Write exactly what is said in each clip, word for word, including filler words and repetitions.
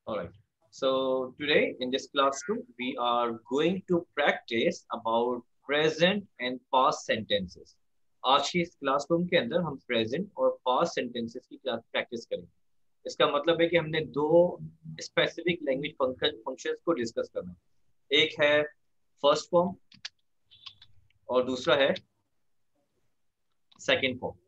All right. So today in this classroom, we are going to practice about present and past sentences. आज की इस classroom के अंदर हम प्रेजेंट और पास्ट सेंटेंसेस की क्लास प्रैक्टिस करेंगे। इसका मतलब है कि हमने दो स्पेसिफिक लैंग्वेज फंक्शंस को डिस्कस करना है। एक है फर्स्ट फॉर्म और दूसरा है सेकंड फॉर्म।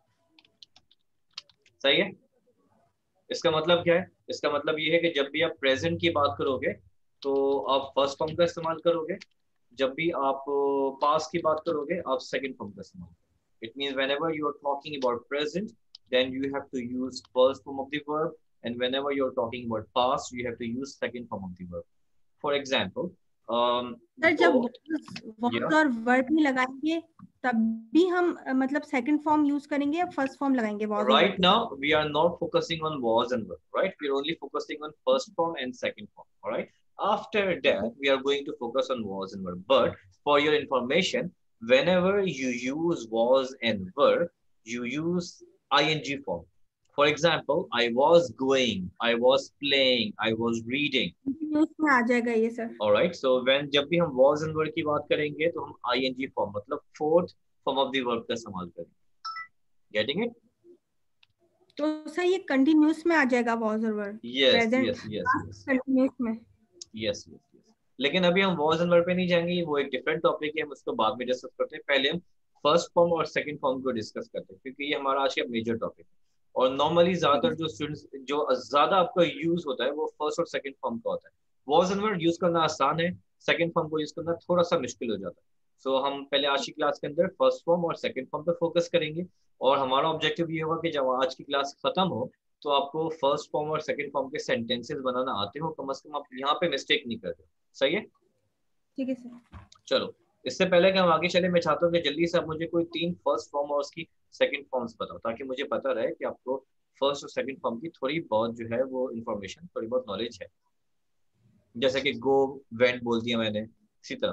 सही है। इसका मतलब क्या है? इसका मतलब ये है कि जब भी आप प्रेजेंट की बात करोगे तो आप फर्स्ट फॉर्म का इस्तेमाल करोगे, जब भी आप पास्ट की बात करोगे आप सेकंड फॉर्म का इस्तेमाल करोगे। It means whenever you are talking about present then you have to use first form of the verb, and whenever you're talking about past you have to use second form of the verb. For example, um sir जब go, was yeah, और verb नहीं लगाएंगे तब भी हम अ, मतलब second form use करेंगे या फर्स्ट फॉर्म लगाएंगे was और right verb के now साथ? we are not focusing on was and verb, right? We're only focusing on first form and second form. All right, after that we are going to focus on was and verb. But for your information, whenever you use was and verb, you use ing form. For example, I was going, I was playing, I was reading. Continuous में आ जाएगा ये sir. All right, so when जब भी हम was and verb की बात करेंगे तो हम ing form मतलब fourth form of the verb का इस्तेमाल करेंगे। Getting it? तो सर ये कंटिन्यूस में आ जाएगा was और verb Yes, present yes, yes, yes. Continuous में। Yes yes yes. लेकिन अभी हम वॉज एंड वर्ब पे नहीं जाएंगे, वो एक डिफरेंट टॉपिक है, हम उसको बाद में डिस्कस करते हैं। पहले हम फर्स्ट फॉर्म और सेकंड फॉर्म को डिस्कस करते हैं क्योंकि ये हमारा आज का मेजर टॉपिक है। और नॉर्मली ठीक है ज्यादातर जो स्टूडेंट्स जो ज्यादा आपका यूज होता है वो फर्स्ट और सेकंड फॉर्म का होता है। वॉज एंड वर्ब यूज करना आसान है, सेकंड फॉर्म को यूज करना थोड़ा सा मुश्किल हो जाता है। सो so, हम पहले आज की क्लास के अंदर फर्स्ट फॉर्म और सेकंड फॉर्म पे फोकस करेंगे, और हमारा ऑब्जेक्टिव ये होगा कि जब आज की क्लास खत्म हो तो आपको फर्स्ट फॉर्म और सेकंड फॉर्म के सेंटेंसेस बनाना आते हो, कम से कम आप यहाँ पे मिस्टेक नहीं कर रहे। सही है। ठीक है सर। चलो, इससे पहले कि हम आगे चले, मैं चाहता हूँ कि जल्दी से आप मुझे कोई तीन फर्स्ट फॉर्म और उसकी सेकंड फॉर्म्स बताओ, ताकि मुझे पता रहे कि आपको फर्स्ट और सेकंड फॉर्म की थोड़ी बहुत जो है वो इन्फॉर्मेशन, थोड़ी बहुत नॉलेज है। जैसे कि गो, वेंट बोल दिया मैंने, इसी तरह।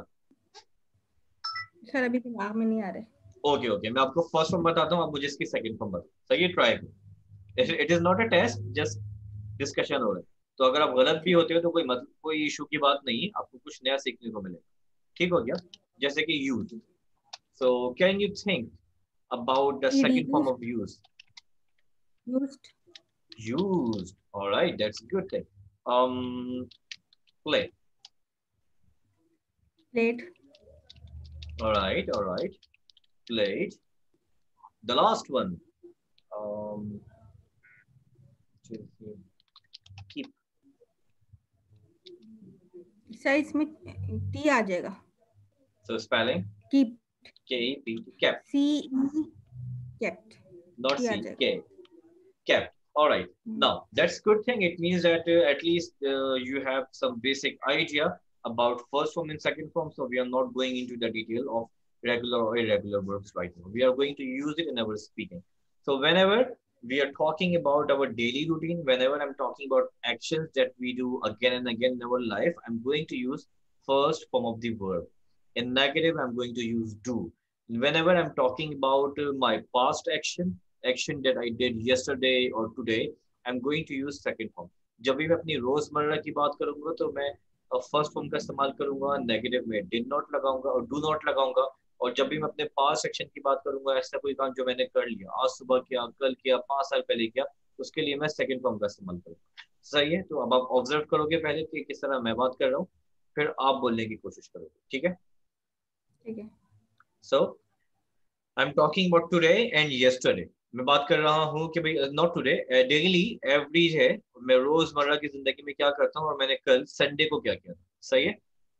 सर अभी दिमाग में नहीं आ रहे। ओके ओके, मैं आपको फर्स्ट फॉर्म बताता हूँ, आप मुझे इसकी सेकंड फॉर्म बताओ। सही है, ट्राई करो। It is not a test, just discussion हो रहा है। तो अगर आप गलत भी ठीक होते हो तो कोई मतलब कोई इशू की बात नहीं है, आपको कुछ नया सीखने को मिलेगा। ठीक हो गया। जैसे कि use, so can you think about the ED second form used of use? Used Used. All right, that's a good thing. Um, play. Played All right, all right. Played. The last one. Um, keep. Sir इसमें T आ जाएगा। So spelling keep K E P T, kept. C E kept Not T आ C, जाएगा। K. Kept. All right. Now that's good thing. It means that uh, at least uh, you have some basic idea about first form and second form. So we are not going into the detail of regular or irregular verbs right now. We are going to use it in our speaking. So whenever we are talking about our daily routine, whenever I'm talking about actions that we do again and again in our life, I'm going to use first form of the verb. In negative, I'm going to use do. Whenever I'm talking about uh, my past action, action that I did yesterday or today, I'm going to use second form. जब भी मैं अपनी रोजमर्रा की बात करूंगा तो मैं फर्स्ट फॉर्म का इस्तेमाल करूंगा, नेगेटिव में डिड नॉट लगाऊंगा और डू नॉट लगाऊंगा। और जब भी मैं अपने पास्ट सेक्शन की बात करूंगा, ऐसा कोई काम जो मैंने कर लिया, आज सुबह किया, कल किया, पांच साल पहले किया, उसके लिए मैं सेकंड फॉर्म का इस्तेमाल करूंगा। सही है। तो अब आप ऑब्जर्व करोगे पहले कि किस तरह मैं बात कर रहा हूँ, फिर आप बोलने की कोशिश करोगे। ठीक है। ठीक है। So I am talking about today and yesterday. मैं बात कर रहा हूँ कि भाई नॉट टुडे, डेली एवरेज है, मैं रोजमर्रा की जिंदगी में क्या करता हूँ और मैंने कल संडे को क्या किया था। सही है।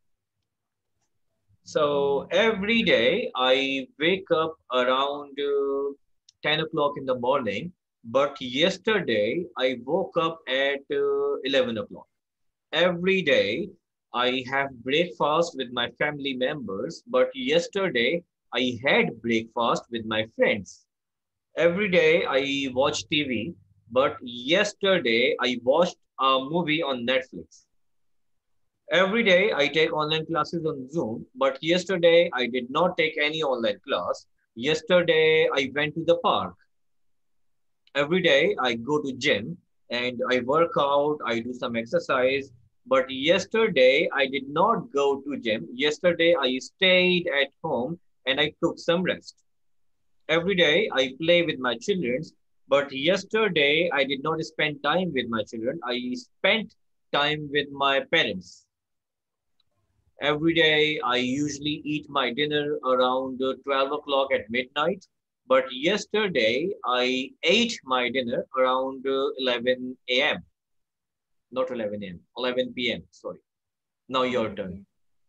So every day I wake up around uh, ten o'clock in the morning, but yesterday I woke up at uh, eleven o'clock. Every day I have breakfast with my family members, but yesterday I had breakfast with my friends. Every day I watch T V, but yesterday I watched a movie on Netflix. Every day I take online classes on Zoom, but yesterday I did not take any online class. Yesterday I went to the park. Every day I go to gym, and I work out, I do some exercise. But yesterday I did not go to gym. Yesterday I stayed at home and I took some rest. Every day I play with my children, but yesterday I did not spend time with my children. I spent time with my parents. Every day I usually eat my dinner around uh, twelve o'clock at midnight. But yesterday I ate my dinner around uh, eleven a m. Not eleven a m, eleven p m. Sorry. Now your turn.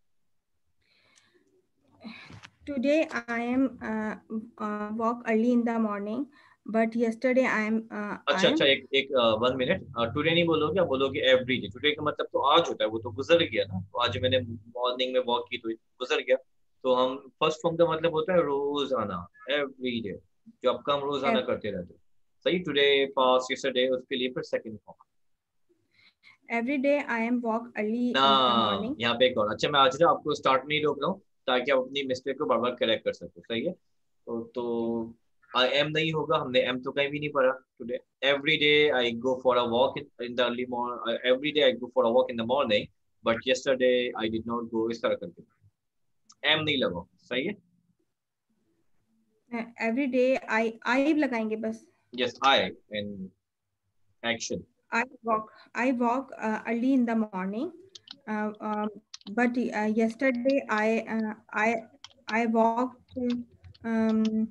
Today I am uh, uh, walk early in the morning, but yesterday I am uh, I अच्छा am अच्छा एक एक one minute today नहीं बोलोगे, आप बोलोगे every day. Today का मतलब तो आज होता है, वो तो गुजर गया ना. तो आज मैंने मॉर्निंग में वॉक की तो गुजर गया. तो हम फर्स्ट फॉर्म का मतलब होता है रोजाना, एवरी डे, जो आपका हम रोजाना ev- करते रहते हैं. सही. टुडे, पास्ट, यस्टरडे, उसके लिए फिर second form. every day I am walk early ना, in the morning. यहाँ पे एक और. अच्छा मैं आज ना आपको स्टार्ट नहीं रोक रहा हूँ ताकि आप अपनी मिस्टेक को बार बार करेक्ट कर सको. सही है. तो, तो आई एम नहीं होगा, हमने एम तो कहीं भी नहीं पढ़ा. Today every day I go for a walk in in the early morning. Every day I go for a walk in the morning, but yesterday I did not go. इस तरह करके एम नहीं लगा. सही है. Uh, every day I I लगाएंगे बस. Yes, I in action. I walk I walk uh, early in the morning, uh, um, but uh, yesterday I uh, I I walked um,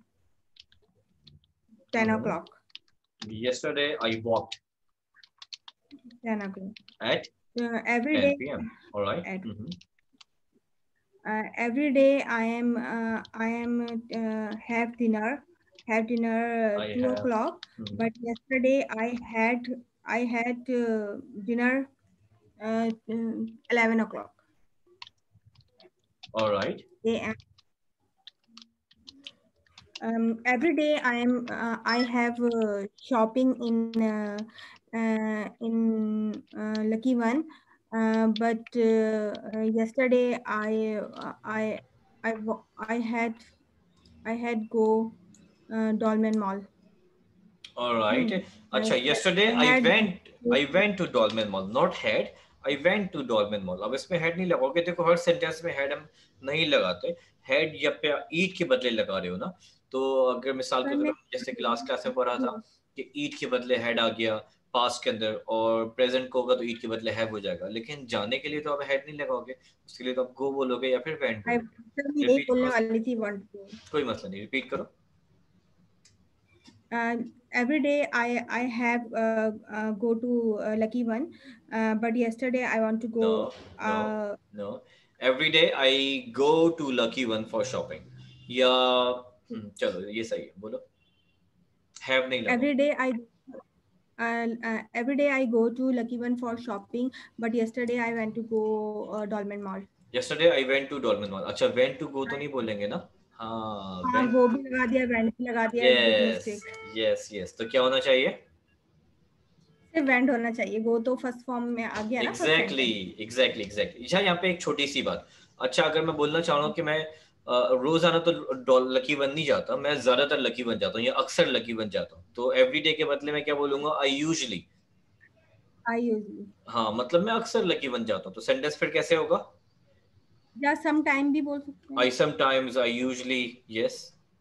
ten o'clock. Yesterday I walked ten o'clock. at Uh, every ten day p m. All right. at Mm-hmm. uh, every day I am uh, I am uh, have dinner have dinner uh, I two have. o'clock. Mhm. But yesterday I had I had uh, dinner uh, eleven o'clock All right. a m. Um, every day I am uh, I have uh, shopping in uh, uh, in uh, Lucky One, uh, but uh, uh, yesterday I uh, I I wa- I had I had go uh, Dolmen Mall. All right. Hmm. I, अच्छा, yesterday I I had went I went to Dolmen Mall. Not had. I went to Dolmen Mall. अब इसमें head नहीं लगाओगे. देखो हर sentence में head हम नहीं लगाते. Head या पे eat के बदले लगा रहे हो ना. तो अगर मिसाल के सर तौर मैं पर जैसे क्लास क्लास में पढ़ा था कि eat के बदले head आ गया पास्ट के अंदर, और प्रेजेंट को होगा तो eat के बदले have हो जाएगा. लेकिन जाने के लिए तो आप head नहीं लगाओगे. उसके लिए तो आप go बोलोगे या फिर went I बोलोगे. सर मैं यही रिपीट बोलने करो. वाली थी want to. कोई मसला नहीं, रिपीट करो. Uh, every day I I have uh, uh, go to uh, Lucky One, uh, but yesterday I want to No, go. no, Uh, no. Every day I go to Lucky One for shopping. या हम्म, चलो ये सही है, बोलो. Have नहीं every लगाओगे. day I uh, uh, every day I go to Lucky One for shopping, but yesterday I went to go uh, Dolmen Mall. Yesterday I went to Dolmen Mall. अच्छा, went to go तो नहीं बोलेंगे ना. हाँ, हाँ went. वो भी लगा दिया went भी लगा दिया big Yes, mistake. yes, yes. तो क्या होना चाहिए? सिर्फ went होना चाहिए. वो तो फर्स्ट फॉर्म में आ गया ना first exactly sentence. Exactly exactly. अच्छा, यहाँ पे एक छोटी सी बात. अच्छा, अगर मैं बोलना चाह रहा हूँ कि मैं अ, रोजाना तो लकी वन नहीं जाता, मैं ज्यादातर लकी वन जाता हूँ या अक्सर लकी वन जाता हूँ, तो एवरीडे के बदले में क्या बोलूंगा? I usually. I usually हाँ, मतलब मैं अक्सर लकी वन जाता हूँ. तो सेंटेंस फिर कैसे होगा? या सम टाइम भी बोल सकते हैं. I sometimes, I usually. Yes.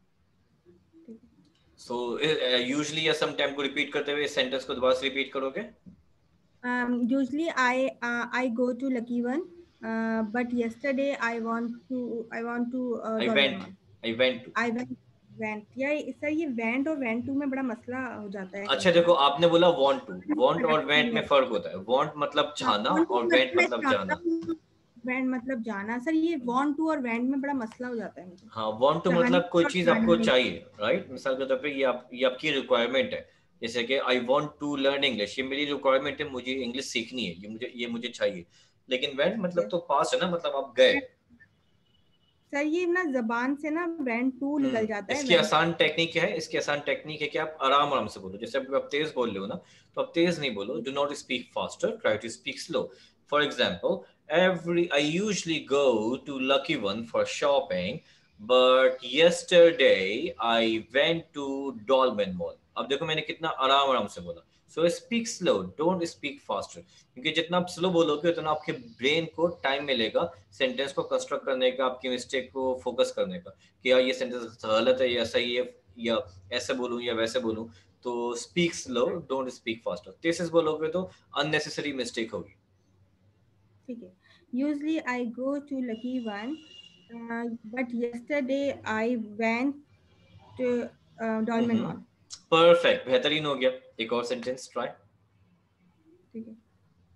So usually या समटाइम को रिपीट करते हुए सेंटेंस को दोबारा से रिपीट करोगे. Um, usually I uh, I go to Lucky One, uh, but yesterday I want to I want to uh, I Dolmen went. Mall. I went to. I went went या sir ये went और went to में बड़ा मसला हो जाता है कई अच्छा देखो, बार. आपने बोला वांट टू. वांट और वेंट में हाँ, फर्क होता है. वांट मतलब चाहना want to और मतलब वेंट मैं मतलब चाहता जाना. हूँ, went मतलब जाना. सर ये want to और went में बड़ा मसला हो जाता है मुझे. हाँ, वांट टू चाहने मतलब कोई और चीज आपको चाहने. चाहिए, राइट. मिसाल के तौर पे ये आप ये आपकी रिक्वायरमेंट है. जैसे कि I want to learn English, ये मेरी रिक्वायरमेंट है, मुझे इंग्लिश सीखनी है, ये मुझे ये मुझे चाहिए. लेकिन वेंट मतलब तो पास है ना, मतलब आप गए. सर ये ना जबान से ना went to निकल हम्म. जाता है इसकी went. आसान टेक्निक है, इसकी आसान टेक्निक है कि आप आराम आराम से बोलो. जैसे आप तेज बोल रहे हो ना, तो आप तेज नहीं बोलो. Do not speak faster, try to speak slow. For example, every I usually go to Lucky One for shopping, but yesterday I went to Dolmen Mall. अब देखो मैंने कितना आराम आराम से बोला. So speak slow, don't speak faster, क्योंकि जितना आप स्लो बोलोगे उतना आपके ब्रेन को टाइम मिलेगा सेंटेंस को कंस्ट्रक्ट करने का, आपकी मिस्टेक को फोकस करने का कि यार ये सेंटेंस गलत है या सही है, या ऐसे बोलूं या वैसे बोलूं। तो speak slow, don't speak faster. तेज बोलोगे तो अननेसेसरी मिस्टेक होगी। ठीक है। Usually I go to lucky one, but yesterday I went to Dolmen hmm, mall. Perfect, बेहतरीन हो गया। एक और सेंटेंस ट्राई। ठीक है।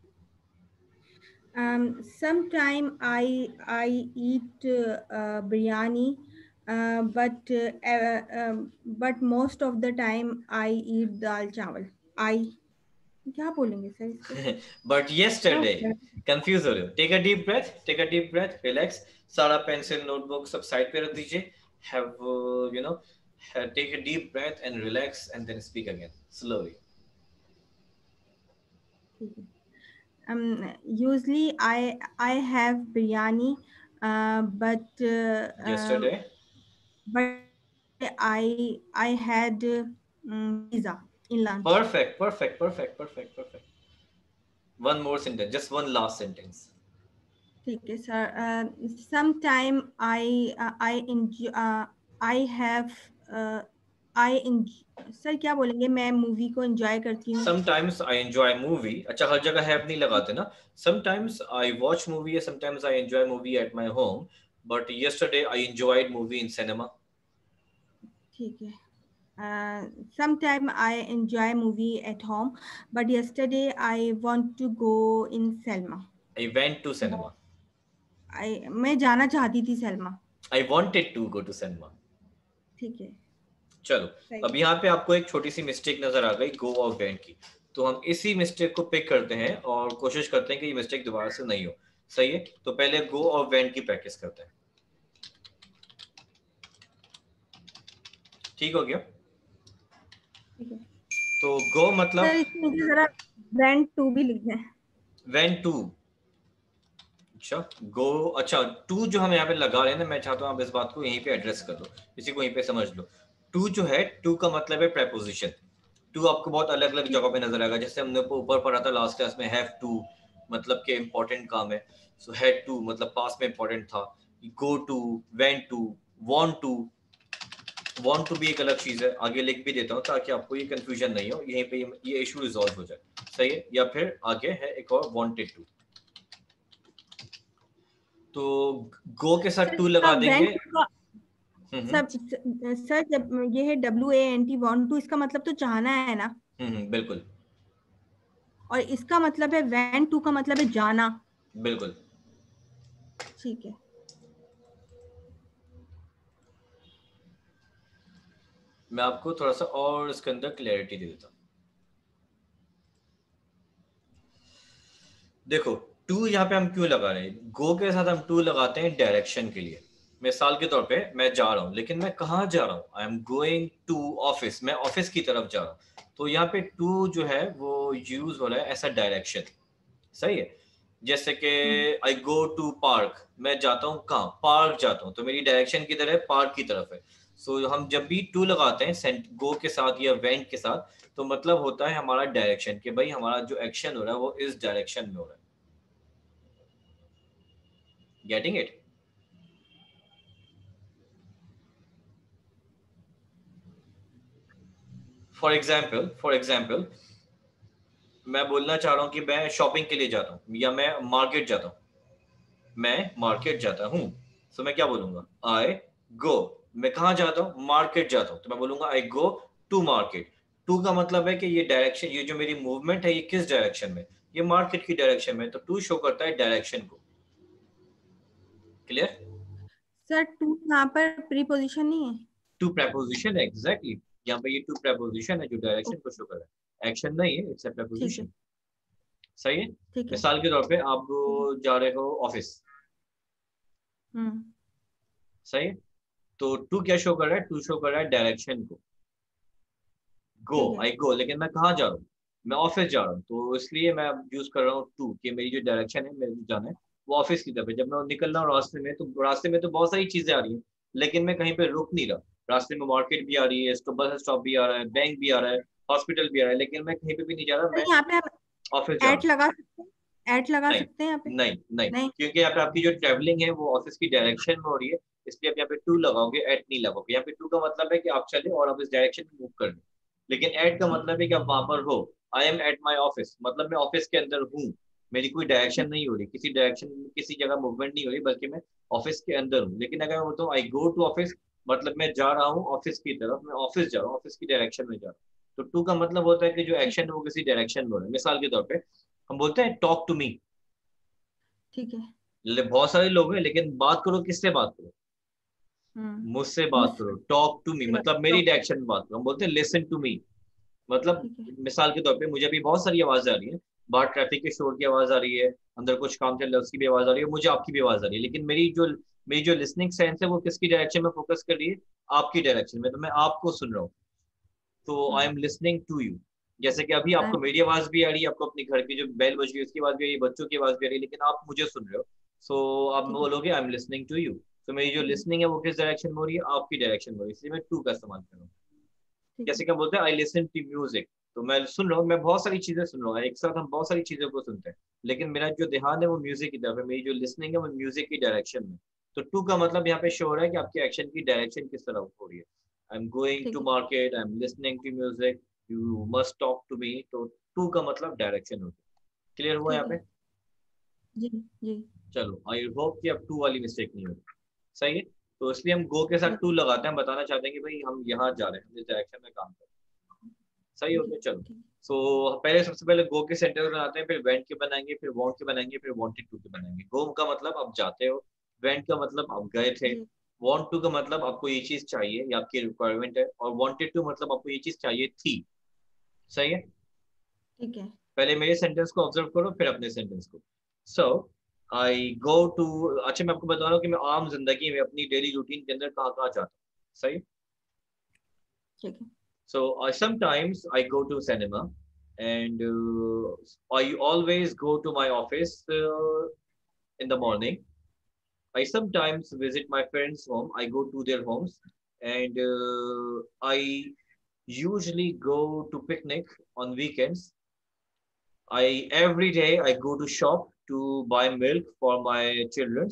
Um, sometime I I eat uh, biryani, uh, but uh, uh, um, but most of the time I eat dal chawal. I क्या बोलेंगे sir इसको? बट क्या yesterday, होता है? कंफ्यूज हो रहे हो, take a deep breath, take a deep breath, relax. सारा पेंसिल नोटबुक सब साइड पे रख दीजिए। Have you no take a deep breath and relax and then speak again slowly. ठीक है। Um, usually I I have biryani, uh, but uh, um, yesterday, but I I had um, pizza in lunch. perfect, perfect, perfect, perfect, perfect. One more sentence, just one last sentence. ठीक है sir. sometime I uh, I enjoy uh, I have uh, I enjoy, sir क्या बोलेंगे, मैं movie को enjoy करती हूँ। Sometimes I enjoy movie, अच्छा हर जगह हैव नहीं लगाते ना। Sometimes I watch movie, sometimes I enjoy movie at my home, but yesterday I enjoyed movie in cinema. ठीक है। uh, sometime I enjoy movie at home, but yesterday I want to go in Selma. I went to cinema. I मैं जाना चाहती थी Salma. I wanted to go to cinema. ठीक है। चलो, सही अब है। यहाँ पे आपको एक छोटी सी मिस्टेक नजर आ गई, गो और वेंट की। तो हम इसी मिस्टेक को पिक करते हैं और कोशिश करते हैं कि ये मिस्टेक दोबारा से नहीं हो। सही है, तो पहले गो और वेंट की प्रैक्टिस करते हैं। ठीक हो गया। ठीक है तो गो मतलब सर, इसमें मुझे जरा ब्रांड टू भी लिख दें। Went to. अच्छा, गो, अच्छा टू जो हम यहाँ पे लगा रहे हैं ना, मैं चाहता हूँ आप इस बात को यहीं पे एड्रेस कर लो, इसी को यहीं पे समझ लो। टू जो है, टू का मतलब है प्रेपोजिशन। टू आपको बहुत अलग अलग ठीक जगह है। पे नजर आएगा, जैसे हमने ऊपर पढ़ा था लास्ट क्लास में, हैव टू मतलब के इंपॉर्टेंट काम है। सो हैड टू मतलब पास में इंपॉर्टेंट था। Go to, went to, want to. Want to भी एक अलग चीज है, आगे लिख भी देता हूँ ताकि आपको ये कंफ्यूजन नहीं हो, यहीं पे ये इशू रिजॉल्व हो जाए। सही है, या फिर आगे है एक और वांटेड टू। तो गो के साथ टू लगा सर देंगे। वेंट का हम्म सब सर, जब ये है W A N T want to, इसका मतलब तो चाहना है ना, हम्म बिल्कुल और इसका मतलब है वेंट टू का मतलब है जाना। बिल्कुल। ठीक है। मैं आपको थोड़ा सा और इसके अंदर क्लैरिटी दे देता हूँ। देखो, टू यहाँ पे हम क्यों लगा रहे हैं, गो के साथ हम टू लगाते हैं डायरेक्शन के लिए। मिसाल के तौर पे मैं जा रहा हूँ, लेकिन मैं कहाँ जा रहा हूँ, I am going to office, मैं ऑफिस की तरफ जा रहा हूँ। तो यहाँ पे टू जो है वो यूज हो रहा है ऐसा डायरेक्शन। सही है, जैसे कि हम्म, आई गो टू पार्क, मैं जाता हूँ कहाँ, पार्क जाता हूँ, तो मेरी डायरेक्शन किधर है, पार्क की तरफ है। सो so, हम जब भी टू लगाते हैं गो के साथ या वेंट के साथ, तो मतलब होता है हमारा डायरेक्शन, कि भाई हमारा जो एक्शन हो रहा है वो इस डायरेक्शन में हो रहा है। Getting it? For example for example मैं बोलना चाह रहा हूँ कि मैं शॉपिंग के लिए जाता हूँ या मैं मार्केट जाता हूँ। मैं मार्केट जाता हूँ, तो मैं क्या बोलूंगा, आई गो। मैं कहाँ जाता हूँ, मार्केट जाता हूँ, तो मैं बोलूंगा I go to market. To का मतलब है कि ये डायरेक्शन, ये जो मेरी मूवमेंट है ये किस डायरेक्शन में, ये मार्केट की डायरेक्शन में, तो टू शो करता है डायरेक्शन को। क्लियर? सर टू यहाँ पर प्रीपोजिशन नहीं है? टू प्रेपोजिशन है, एग्जैक्टली। यहाँ पे ये टू प्रेपोजिशन है जो डायरेक्शन को ओके, शो कर रहा है, एक्शन नहीं है, इट्स अ ठीक है। प्रेपोजिशन। सही है। ठीक है। मिसाल के तौर पे आप ठीक है। जा रहे हो ऑफिस। हम्म। सही है, तो टू क्या शो कर रहा है, टू शो कर रहा है डायरेक्शन को। गो, ठीक है। आई गो, लेकिन मैं कहाँ जा रहा हूँ, मैं ऑफिस जा रहा हूँ, तो इसलिए मैं यूज कर रहा हूँ टू, कि मेरी जो डायरेक्शन है, मेरे को जाना है वो ऑफिस की तरफ है। जब मैं निकल रहा हूँ रास्ते में, तो रास्ते में तो बहुत सारी चीजें आ रही हैं, लेकिन मैं कहीं पे रुक नहीं रहा। रास्ते में मार्केट भी आ रही है, बस स्टॉप भी आ रहा है, बैंक भी आ रहा है, हॉस्पिटल भी आ रहा है, लेकिन मैं कहीं पे भी नहीं जा रहा, तो मैं यहाँ पे आप ऑफिस जा रहा ऐड हूँ। लगा सकते हैं, ऐड लगा नहीं सकते हैं यहाँ पे? नहीं नहीं, नहीं। क्योंकि यहाँ पे आपकी जो ट्रैवलिंग है वो ऑफिस की डायरेक्शन में हो रही है, इसलिए आप यहाँ पे टू लगाओगे, एट नहीं लगाओगे। यहाँ पे टू का मतलब है कि आप चले और आप इस डायरेक्शन में मूव कर रहे हो, लेकिन एट का ठीक मतलब है कि आप वहां पर हो। I am at my office, मतलब मैं ऑफिस के अंदर हूँ, मेरी कोई डायरेक्शन ठीक नहीं हो रही, किसी डायरेक्शन किसी जगह मूवमेंट नहीं हो रही, बल्कि मैं ऑफिस के अंदर हूँ। लेकिन अगर मैं बोलता हूँ आई गो टू ऑफिस, मतलब मैं जा रहा हूँ ऑफिस की तरफ, मैं ऑफिस जा रहा हूँ, ऑफिस की डायरेक्शन में जा रहा हूँ। तो टू का मतलब होता है कि जो ठीक एक्शन है वो किसी डायरेक्शन में हो रहा है। मिसाल के तौर पे हम बोलते हैं टॉक टू मी, ठीक है। बहुत सारे लोग हैं, लेकिन बात करो, किससे बात करो, हम्म। मुझसे बात मुझसे करो। टॉक टू मी बात- मतलब मेरी talk- डायरेक्शन में बात करो। हम बोलते हैं लिसन टू मी, मतलब ठीक है। मिसाल के तौर पे मुझे भी बहुत सारी आवाज आ रही है, बाहर ट्रैफिक के शोर की आवाज आ रही है, अंदर कुछ काम चल रहा है उसकी भी आवाज आ रही है, मुझे आपकी भी आवाज आ रही है, लेकिन मेरी जो मेरी जो लिसनिंग सेंस है वो किसकी डायरेक्शन में फोकस कर रही है, आपकी डायरेक्शन में, तो मैं आपको सुन रहा हूँ। तो I hmm. Am listening to you. जैसे कि अभी I- आपको मेरी आवाज भी आ रही है, आपको अपनी घर की जो बेल बज रही है उसकी आवाज भी आ रही है, बच्चों की आवाज भी आ रही है, लेकिन आप मुझे सुन रहे हो। सो आप ठीक है। बोलोगे I am listening to you. तो मेरी जो लिसनिंग है वो किस डायरेक्शन में हो रही है, आपकी डायरेक्शन में हो रही है, इसलिए मैं टू का इस्तेमाल कर रहा हूँ। ठीक है। जैसे कि हम बोलते हैं आई लिसन टू म्यूजिक, तो मैं सुन रहा हूँ, मैं बहुत सारी चीजें सुन रहा हूँ, एक साथ हम बहुत सारी चीजों को सुनते हैं, लेकिन मेरा जो ध्यान है वो म्यूजिक की तरफ है, मेरी जो लिसनिंग है वो म्यूजिक की डायरेक्शन में। तो टू का मतलब यहाँ पे शो हो रहा है कि आपकी एक्शन की डायरेक्शन किस तरफ हो रही है। आई एम गोइंग ठीक टू है। Market, I am listening to music, you must talk to me. तो टू का मतलब डायरेक्शन होती है। क्लियर हुआ ठीक यहाँ है। पे? जी। जी। चलो, आई होप कि अब टू वाली मिस्टेक नहीं होगी। सही है। तो इसलिए हम गो के साथ जी। टू लगाते हैं, बताना चाहते हैं कि भाई हम यहाँ जा रहे हैं, हम इस डायरेक्शन में काम कर रहे हैं। सही हो जी। गया, चलो। ठीक। सो so, पहले सबसे पहले गो के सेंटेंस बनाते हैं, फिर वेंट के बनाएंगे, फिर वांट के बनाएंगे, फिर वांटेड टू के बनाएंगे। गो का मतलब आप जाते हो, वेंट का मतलब आप गए थे, जी। वांट टू का मतलब आपको ये चीज चाहिए, ये आपकी रिक्वायरमेंट है, और वांटेड टू मतलब आपको ये चीज चाहिए थी। सही है। ठीक है। पहले मेरे सेंटेंस को ऑब्जर्व करो, फिर अपने सेंटेंस को। सो आई गो टू, अच्छा मैं आपको बता रहा हूँ कि मैं आम जिंदगी में अपनी डेली रूटीन के अंदर कहाँ कहाँ जाता हूँ। सही। ठीक है। So I sometimes I go to cinema, and uh, I always go to my office uh, in the morning. I sometimes visit my friends' home. I go to their homes, and uh, I usually go to picnic on weekends. I every day I go to shop to buy milk for my children.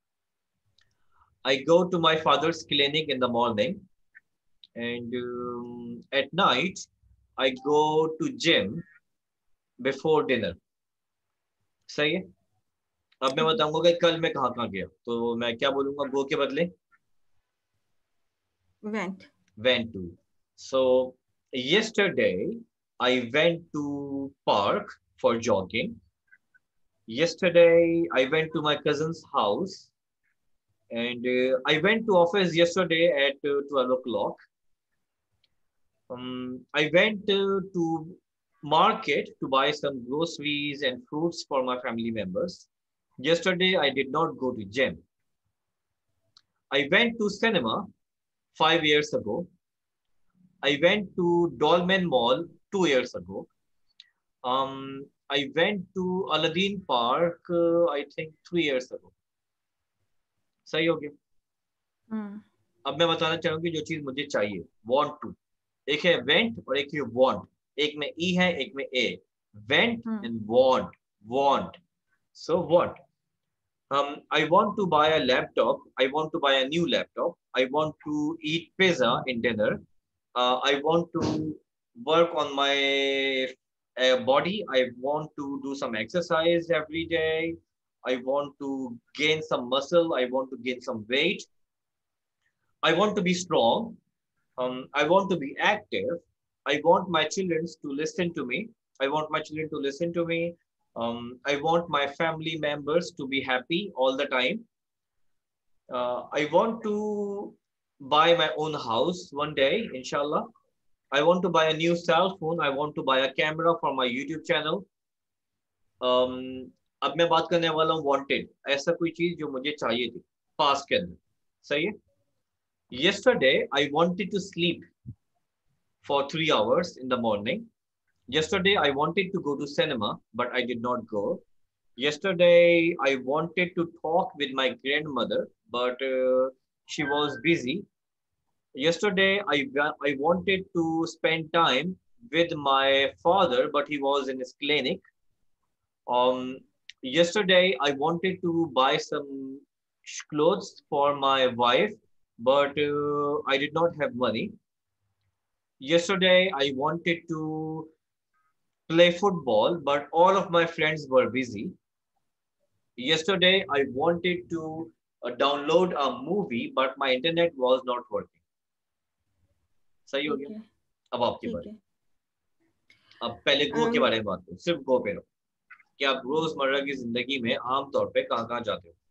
I go to my father's clinic in the morning, and um, at night I go to gym before dinner. सही है। अब मैं ठीक है। बताऊंगा कि कल मैं कहाँ कहाँ गया, तो मैं क्या बोलूंगा गो के बदले? Went. went to. So yesterday I went to park for jogging. Yesterday I went to my cousin's house, and uh, I went to office yesterday at uh, twelve o'clock. Um, I went uh, to market to buy some groceries and fruits for my family members. Yesterday I did not go to gym. I went to cinema five years ago. I went to Dolmen Mall two years ago. Um, I went to Aladdin Park, uh, I think three years ago. सही हो गया। हम्म। अब मैं बताना चाहूंगी जो चीज मुझे चाहिए, want to। एक है went और एक है want। एक में e है, एक में a। went hmm. and want, want। So what? Um, I want to buy a laptop. I want to buy a new laptop. I want to eat pizza in dinner. Uh, I want to work on my uh, body. I want to do some exercise every day. I want to gain some muscle. I want to gain some weight. I want to be strong. Um, I want to be active. I want my children to listen to me. I want my children to listen to me. Um, I want my family members to be happy all the time. Uh, I want to buy my own house one day, inshallah. I want to buy a new cell phone. I want to buy a camera for my YouTube channel. Um, अब मैं बात करने वाला हूँ wanted, ऐसा कोई चीज जो मुझे चाहिए थी पास्ट के अंदर। सही है। Yesterday I wanted to sleep for three hours in the morning. Yesterday I wanted to go to cinema, but I did not go. Yesterday I wanted to talk with my grandmother, but uh, she was busy. Yesterday I I wanted to spend time with my father, but he was in his clinic. Um, yesterday I wanted to buy some sh- clothes for my wife, but uh, I did not have money. Yesterday I wanted to play football, but all of my friends were busy. Yesterday I wanted to uh, download a movie, but my internet was not working. सही हो ठीक गया? है अब आपकी ठीक बारी. है अब पहले गो के um, बारे में बात करो, सिर्फ गो पे रहो कि आप रोजमर्रा की जिंदगी में आमतौर पे कहाँ कहाँ जाते हो.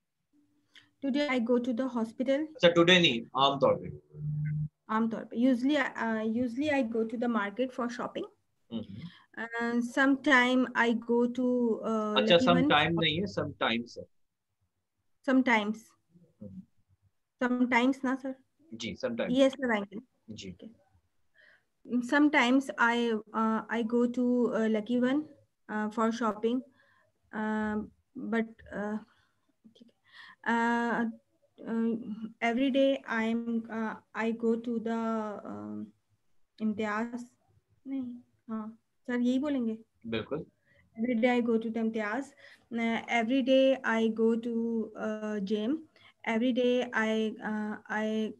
today I go to the hospital. अच्छा टुडे नहीं, आमतौर पे. आमतौर पे usually uh, usually I go to the market for shopping. हम्म. uh, sometime I go to uh, अच्छा Lucky some One time for- नहीं है, सम टाइम्स है. sometimes हम्म. sometimes ना sir. जी सम टाइम्स. Yes लगाएंगे. जी. Okay. Sometimes I uh, I go to uh, Lucky One uh, for shopping. Um, but uh, ठीक है. uh, uh, every day I'm uh, I go to the uh, Imtiaz नहीं हाँ sir यही बोलेंगे. बिल्कुल. Every day I go to the imtiaz. Uh, every day I go to uh, gym. Every day I uh, I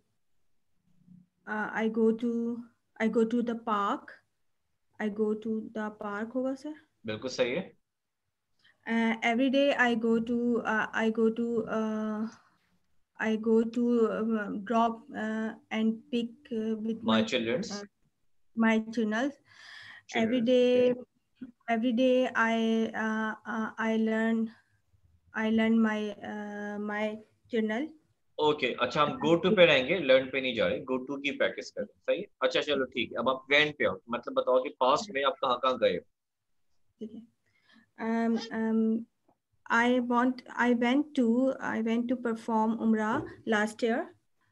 uh, I go to I go to the park. I go to the park होगा sir. बिल्कुल सही है. Uh, every day I go to uh, I go to uh, I go to uh, drop uh, and pick uh, with my my childrens. uh, my children. Every childrens okay. day every day I uh, uh, I learn I learn my uh, my journal. Okay अच्छा हम go to पे रहेंगे, learn पे नहीं जा रहे, go to की practice कर रहे हैं. सही है. अच्छा चलो ठीक है. अब आप वेंट पे आओ, मतलब बताओ कि पास्ट में आप कहाँ कहाँ गए हो. Okay. Um, um, I want I went to I went to perform Umrah last year.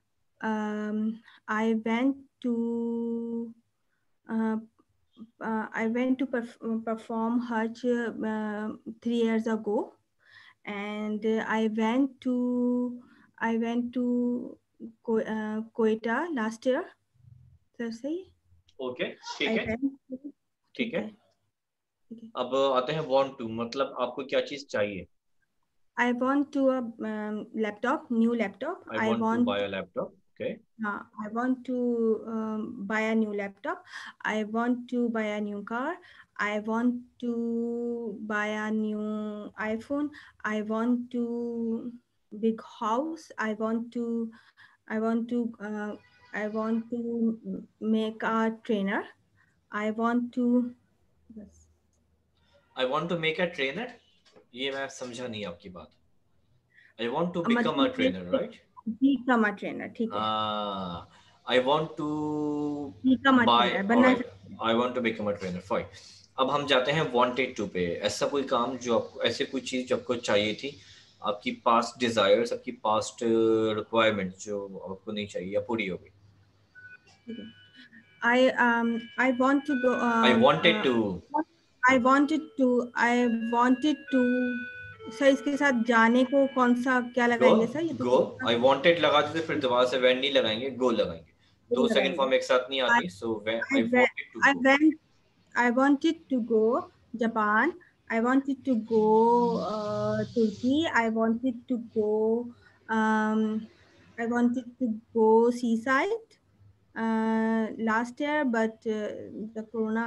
Um, I went to uh, uh, I went to perf- perform Hajj uh, three years ago, and uh, I went to I went to Ko- uh, Quetta last year. Sir सही है? Okay ठीक I है. went to ठीक ठीक है. है ठीक है. अब आते हैं वांट टू, मतलब आपको क्या चीज चाहिए. I want to a um, laptop, new laptop. I I want to want buy a laptop. Okay. uh, I want to um, buy a new laptop. I want to buy a new car. I want to buy a new iPhone. I want to big house. I want to I want to uh, I want to make a trainer. I want to yes. I want to make a trainer. ये मैं समझा नहीं आपकी बात. I want to become a मतलब ये trainer right. become a trainer. ठीक है. हाँ. I want to become a buy. trainer बनना all right. I want to become a trainer. Fine. अब हम जाते हैं वांटेड टू पे. ऐसा कोई काम जो आपको, ऐसे कोई चीज जो आपको चाहिए थी, आपकी पास्ट डिजायर्स, आपकी पास्ट रिक्वायरमेंट जो आपको नहीं चाहिए या पूरी हो गई. चाहिए. I um I want to go. I Um, wanted uh, to. I wanted to. I wanted to. सर इसके साथ जाने को कौन सा क्या गो. लगाएंगे सर ये तो गो. आई वांटेड लगा देते, फिर दोबारा से वैन नहीं लगाएंगे, गो लगाएंगे. दो सेकंड लगाएंगे. फॉर्म एक साथ नहीं I आती. So I I went wanted to I go. went I wanted to go Japan. I wanted to go uh, Turkey. I wanted to go. Um, I wanted to go seaside uh, last year, but uh, the corona.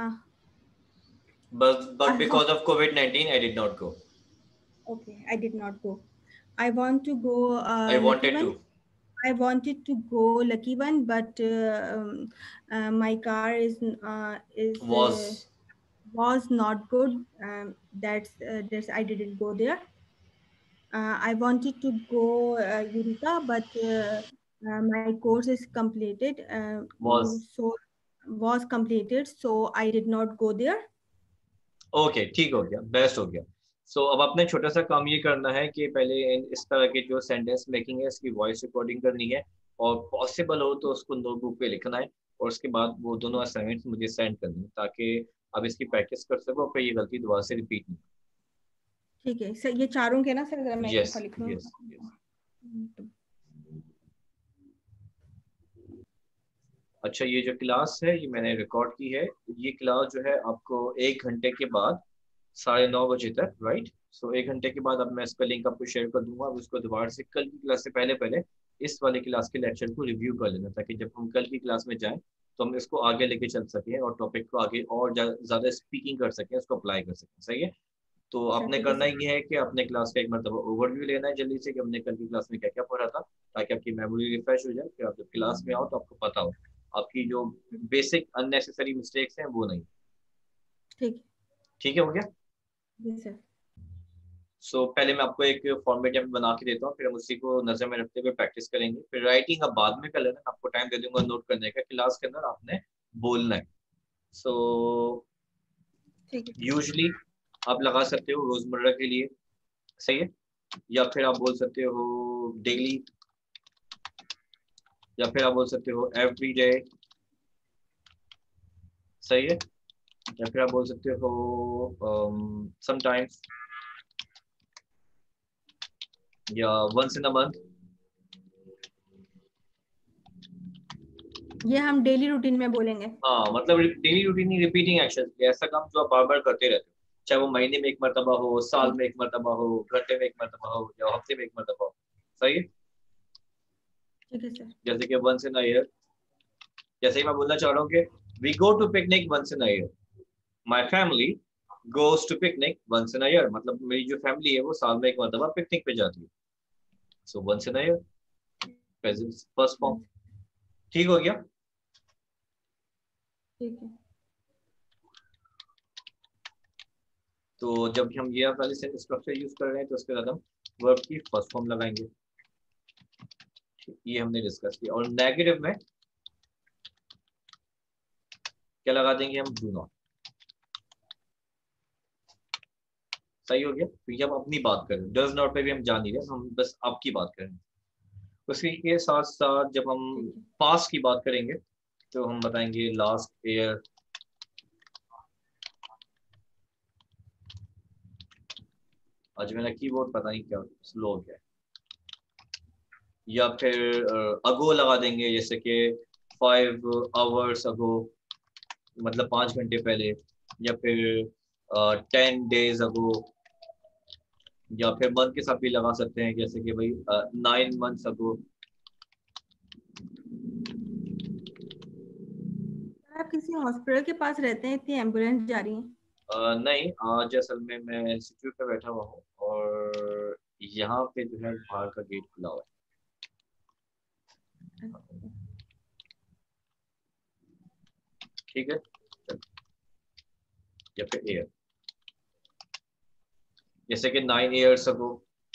But but I want. because of COVID nineteen, I did not go. Okay, I did not go. I want to go I uh, Lucky wanted One. to. I wanted to go Lucky One, but uh, um, uh, my car is uh, is uh, Was. was not good. Um, that's uh, that's I didn't go there. Uh, I wanted to go uh, Eureka, but uh, uh, my course is completed. Uh, mm, Was. so was completed, so I did not go there. Okay ठीक हो गया, best हो गया. सो so, अब आपने छोटा सा काम ये करना है कि पहले इन इस तरह के जो सेंटेंस मेकिंग है इसकी वॉइस रिकॉर्डिंग करनी है, और पॉसिबल हो तो उसको नोटबुक पे लिखना है, और उसके बाद वो दोनों असाइनमेंट्स मुझे सेंड करनी है ताकि आप इसकी प्रैक्टिस कर सको और फिर ये गलती दोबारा से रिपीट नहीं. ठीक है सर, ये चारों के ना सर, जरा मैं यस इकट्ठा लिख लूँ. Yes yes. अच्छा, ये जो क्लास है ये मैंने रिकॉर्ड की है। ये क्लास जो है आपको एक घंटे के बाद साढ़े नौ बजे तक, राइट। सो एक घंटे के बाद अब मैं इसका लिंक आपको शेयर कर दूंगा। अब उसको दोबारा से कल की क्लास से पहले पहले इस वाले क्लास के लेक्चर को रिव्यू कर लेना, ताकि जब हम कल की क्लास में जाएं तो हम इसको आगे लेके चल सकें और टॉपिक को आगे और ज़्यादा स्पीकिंग कर सकें, उसको अप्लाई कर सकें। सही है। तो अच्छा आपने ठीक है करना सर। ये है कि अपने क्लास का एक मतलब ओवरव्यू लेना है जल्दी से, कि हमने कल की क्लास में क्या क्या पढ़ा था, ताकि आपकी मेमोरी रिफ्रेश हो जाए। फिर आप जब क्लास में आओ तो आपको पता हो, आपकी जो बेसिक अननेसेसरी मिस्टेक्स हैं वो नहीं। ठीक ठीक है, हो गया। है सर। सो so, पहले मैं आपको एक फॉर्मेट बना के देता हूँ, फिर हम उसी को नजर में रखते हुए प्रैक्टिस करेंगे। फिर राइटिंग अब बाद में कर लेना, आपको टाइम दे दूंगा नोट करने का। क्लास के अंदर आपने बोलना है। सो ठीक है यूजली आप लगा सकते हो रोजमर्रा के लिए, सही है, या फिर आप बोल सकते हो डेली, या फिर आप बोल सकते हो एवरी डे, सही है, या फिर आप बोल सकते हो समटाइम्स, या वंस इन अ मंथ। ये हम डेली रूटीन में बोलेंगे। हाँ, मतलब डेली रूटीन रिपीटिंग एक्शन, ऐसा काम जो आप बार बार करते रहते हो, चाहे वो महीने में एक मरतबा हो, साल ठीक में एक मरतबा हो, घंटे में एक मरतबा हो, या हफ्ते में एक मरतबा हो। सही है। ठीक है सर। जैसे कि वंस इन अ ईयर, जैसे ही मैं बोलना चाह रहा हूँ कि we go to picnic once in a year, my family goes to picnic once in a year, मतलब मेरी जो फैमिली है वो साल में एक मरतबा पिकनिक पे जाती है। So once in a year, present first form. ठीक हो गया। ठीक है तो जब हम ये वाले स्ट्रक्चर यूज कर रहे हैं तो उसके बाद हम वर्ब की फर्स्ट फॉर्म लगाएंगे। ये हमने डिस्कस किया। और नेगेटिव में क्या लगा देंगे हम? Do not. सही हो गया। तो ये हम अपनी बात करें, डज नॉट पे भी हम जान नहीं रहे, हम बस आपकी बात करें। उसी के साथ साथ जब हम ठीक है पास्ट की बात करेंगे तो हम बताएंगे लास्ट ईयर, आज मेरा कीबोर्ड पता नहीं क्या स्लो हो गया है। या फिर अगो लगा देंगे, जैसे कि फाइव आवर्स अगो, मतलब पाँच घंटे पहले। या फिर टेन डेज अगो। या फिर मंथ के साथ भी लगा सकते हैं, जैसे कि भाई नाइन मंथ्स अगो। सर, आप किसी हॉस्पिटल के पास रहते हैं, इतनी एम्बुलेंस जा रही है? नहीं, आज असल में मैं इंस्टीट्यूट पे बैठा हुआ हूँ और यहाँ पे जो है बाहर का गेट खुला हुआ है। ठीक है। या फिर एयर, जैसे कि नाइन ईयर्स अगो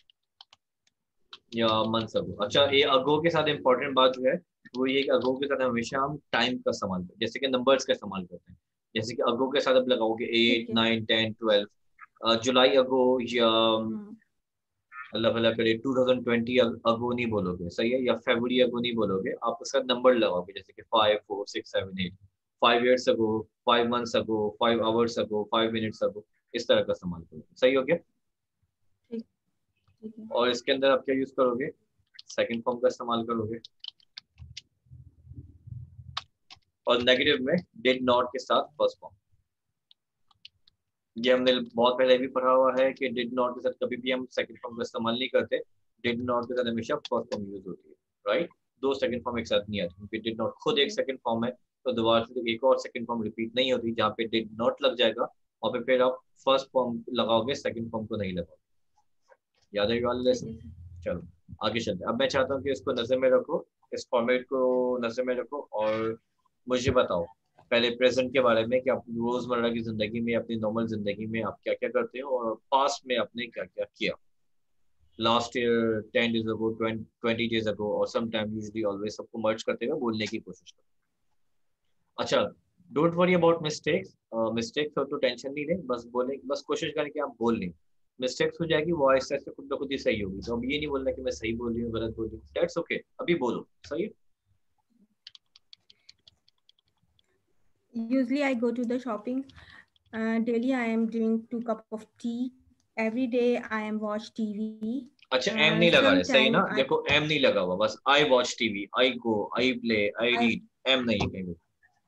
या मंथ्स अगो। अच्छा, ये अगो के साथ इंपॉर्टेंट बात जो है वो ये कि अगो के साथ हमेशा हम टाइम का इस्तेमाल करते हैं, जैसे कि नंबर्स का इस्तेमाल करते हैं। जैसे कि अगो के साथ अब लगाओगे ठीक एट है। Nine ten twelve, July ago या हम्म अल्लाह भला करे टू थाउजेंड ट्वेंटी अगो नहीं बोलोगे, सही है, या फरवरी अगो नहीं बोलोगे, आप उसका नंबर लगाओगे, जैसे कि five four six seven eight, five years ago, five months ago, five hours ago, five minutes ago, इस तरह का इस्तेमाल करोगे। सही हो गया। ठीक ठीक है और इसके अंदर आप क्या यूज करोगे? सेकंड फॉर्म का इस्तेमाल करोगे। और नेगेटिव में डिड नॉट के साथ फर्स्ट फॉर्म। ये हमने बहुत पहले भी पढ़ा हुआ है कि डिड नॉट के साथ कभी भी हम सेकंड फॉर्म का इस्तेमाल नहीं करते। डिड नॉट के साथ हमेशा फर्स्ट फॉर्म यूज होती है, राइट। दो सेकंड फॉर्म एक साथ नहीं आती, क्योंकि डिड नॉट खुद ठीक एक है सेकंड फॉर्म है। तो दोबारा से एक और सेकंड फॉर्म रिपीट नहीं होती, जहाँ पे डिड नॉट लग जाएगा वहाँ पे फिर आप फर्स्ट फॉर्म लगाओगे, सेकंड फॉर्म को नहीं लगाओगे। याद है ये वाला ठीक लेसन? है सर। चलो आगे चलते हैं। अब मैं चाहता हूँ कि इसको नजर में रखो, इस फॉर्मेट को नजर में रखो, और मुझे बताओ पहले प्रेजेंट के बारे में कि आप रोजमर्रा की जिंदगी में, अपनी नॉर्मल जिंदगी में आप क्या क्या करते हो, और पास्ट में आपने क्या क्या किया last year, ten days ago, twenty days ago, और सम टाइम यूजुअली ऑलवेज सबको मर्ज करते हुए बोलने की कोशिश करो। अच्छा, don't worry about mistakes. Mistakes हो तो टेंशन नहीं ले, बस बोले, बस कोशिश करें कि आप बोल लें। मिस्टेक्स हो जाएगी वो आहिस्ता आहिस्ता खुद ब खुद ही सही होगी। तो अब ये नहीं बोलना कि मैं सही बोल रही हूँ गलत बोल रही हूँ, दैट्स ओके, अभी बोलो। सही है। Usually I go to the shopping. Uh, daily I am drink two cup of tea. Every day I am watch T V. अच्छा एम नहीं लगा रहे, सही ना? sometime I देखो एम नहीं लगा हुआ, बस I watch TV, I go, I play, I I read, am नहीं है कहीं भी।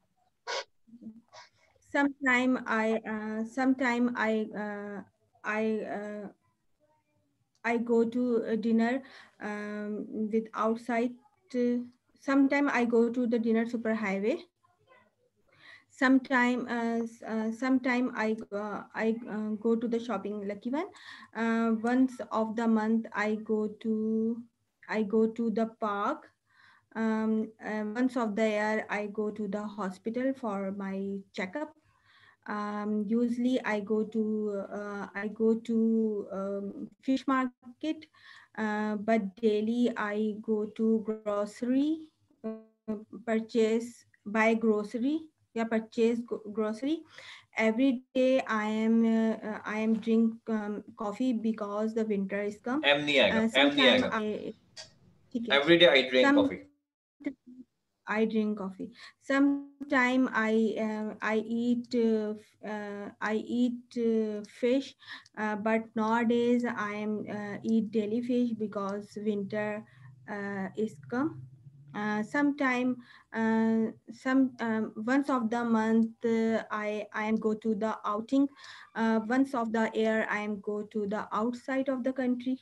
sometime I uh, sometime I uh, I uh, I go to a dinner um, with outside. Uh, sometime I go to the dinner super highway. Sometime uh, s- uh, sometime I uh, I uh, go to the shopping Lucky One. Uh, once of the month I go to I go to the park. Um, uh, once of the year I go to the hospital for my checkup. Um, usually I go to uh, I go to um, fish market, uh, but daily I go to grocery, uh, purchase buy grocery, yeah, purchase gro- grocery. Every day I am uh, uh, I am drink um, coffee because the winter is come. Am नहीं आएगा, Uh, am नहीं sometime आएगा। I ठीक है every day I drink some coffee. I drink coffee. Sometime I uh, I eat uh, f- uh, I eat uh, fish, uh, but nowadays I am uh, eat daily fish because winter uh, is come. Uh, sometime uh, some um, once of the month uh, I I am go to the outing. Uh, once of the year I am go to the outside of the country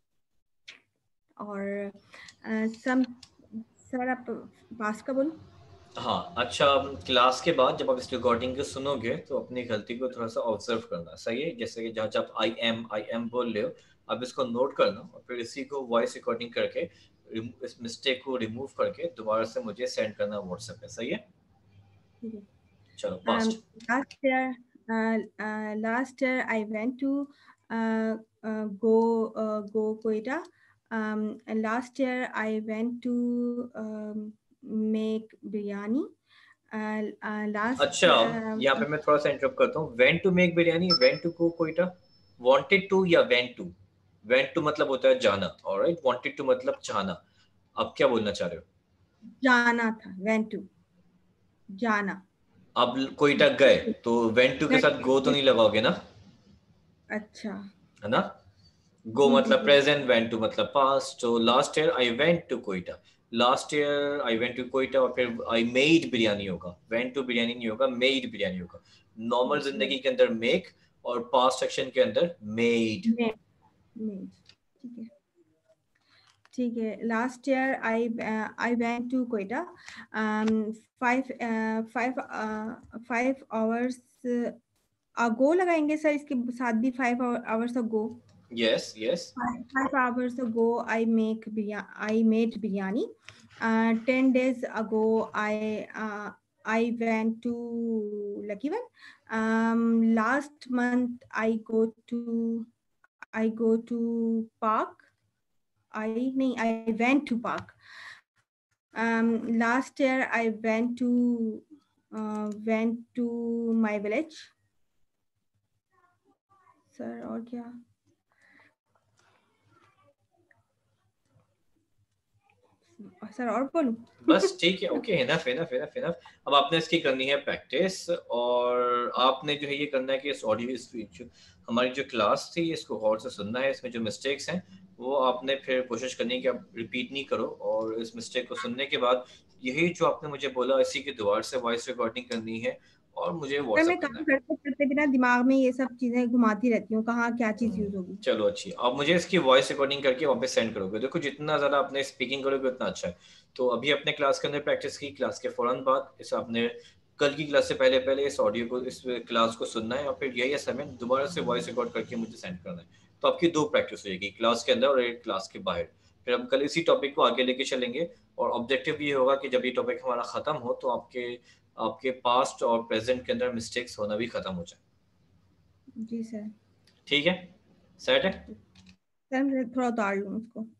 or uh, some sir आप basketball. हाँ अच्छा, class के बाद जब आप इस recording को सुनोगे तो अपनी गलती को थोड़ा सा ऑब्जर्व करना, सही है? जैसे कि जहाँ जब आई एम आई एम बोल रहे हो, अब इसको नोट करना और फिर इसी को वॉइस रिकॉर्डिंग करके रिमू- इस मिस्टेक को रिमूव करके दोबारा से मुझे सेंड करना व्हाट्सएप पे, सही है? Okay. चलो Um, past. last year, uh, uh, last year I went to uh, uh, go uh, go Quetta. Um, and last year I went to um, make biryani. Uh, uh, last अच्छा, uh, यहाँ पे मैं थोड़ा सा interrupt करता हूँ। Went to make biryani, went to को Quetta, wanted to या वेंट टू? वेंट टू मतलब होता है जाना, ऑलराइट। वांटेड टू मतलब चाहना। अब क्या बोलना चाह रहे हो? जाना था went to जाना. अब कोयटा गए तो वेंट टू के Went साथ गो तो नहीं लगाओगे ना, अच्छा है ना? गो जी जी मतलब जी प्रेजेंट, वेंट टू मतलब पास्ट। तो last year I went to Quetta, last year I went to Quetta, और फिर आई मेड बिरयानी होगा। वेंट टू बिरयानी नहीं होगा, मेड बिरयानी होगा। नॉर्मल जिंदगी के अंदर मेक और पास्ट सेक्शन के अंदर मेड। में में ठीक है ठीक है last year I I went to Quetta five five five hours ago लगाएंगे सर इसके साथ भी five hours ago yes yes. five hours ago I make biryani I made biryani uh, ten days ago I uh, I went to Lucky One. Um, last month I go to I go to park. I no, I went to park. Um, last year I went to uh, went to my village. Sir, और क्या? Sir और बोलूं? बस ठीक है, okay, enough enough enough enough. अब आपने इसकी करनी है प्रैक्टिस, और आपने जो है ये करना है कि इस ऑडियो इस जो हमारी जो क्लास थी इसको गौर से सुनना है। इसमें जो मिस्टेक्स हैं वो आपने फिर कोशिश करनी है कि आप रिपीट नहीं करो, और इस मिस्टेक को सुनने के बाद यही जो आपने मुझे बोला इसी के दोबारा से वॉइस रिकॉर्डिंग करनी है और मुझे सर व्हाट्सएप मैं करना काम है। करते करते बिना दिमाग में ये सब चीजें घुमाती रहती हूँ कहाँ क्या चीज यूज होगी. चलो अच्छी, आप मुझे इसकी वॉइस रिकॉर्डिंग करके वापस सेंड करोगे। देखो जितना ज़्यादा आपने स्पीकिंग करोगे उतना अच्छा है। तो अभी अपने क्लास के अंदर प्रैक्टिस की, क्लास के फौरन बाद इस आपने कल की क्लास से पहले पहले इस ऑडियो को, इस क्लास को सुनना है और फिर यही असाइनमेंट दोबारा से वॉइस रिकॉर्ड करके मुझे सेंड करना है। तो आपकी दो प्रैक्टिस हो जाएगी, क्लास के अंदर और एक क्लास के बाहर। फिर हम कल इसी टॉपिक को आगे लेके चलेंगे, और ऑब्जेक्टिव ये होगा कि जब ये टॉपिक हमारा ख़त्म हो तो आपके आपके पास्ट और प्रेजेंट के अंदर मिस्टेक्स होना भी ख़त्म हो जाए। जी सर. ठीक है, सेट है? सर मैं थोड़ा उतार लूँ उसको.